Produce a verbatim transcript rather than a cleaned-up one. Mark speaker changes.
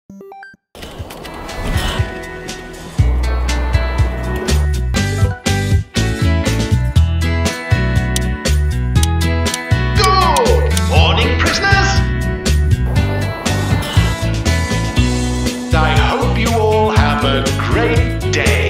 Speaker 1: I hope you all have a great day.